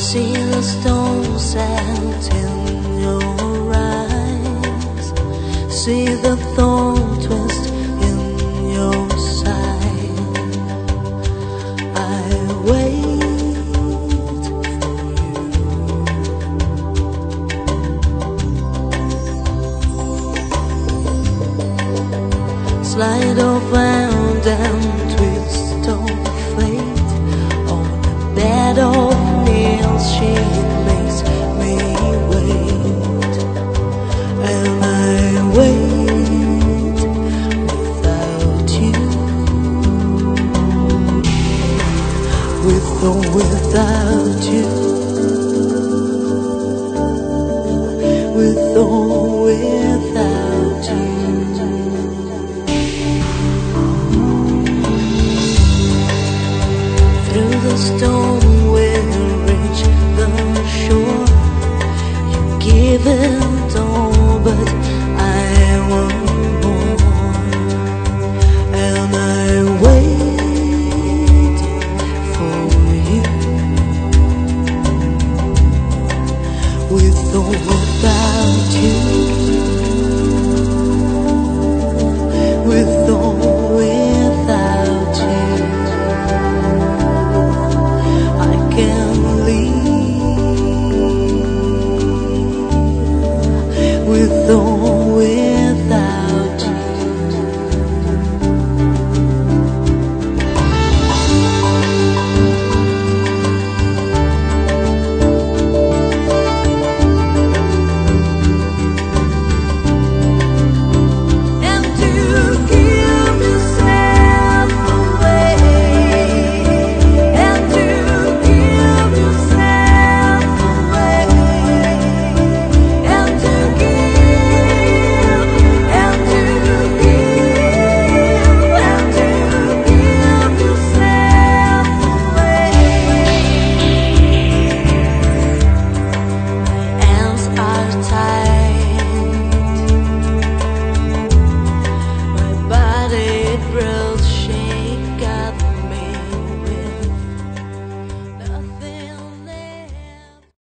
See the stone set in your eyes, see the thorn twist in your side. I wait for you. Slide of hand and twist of fate on a bed of nails. She makes me wait, and I wait without you, with or without you, with or without you. Through the storm we'll reach the shore. You give it all, but I want more, and I wait for you, with or without you.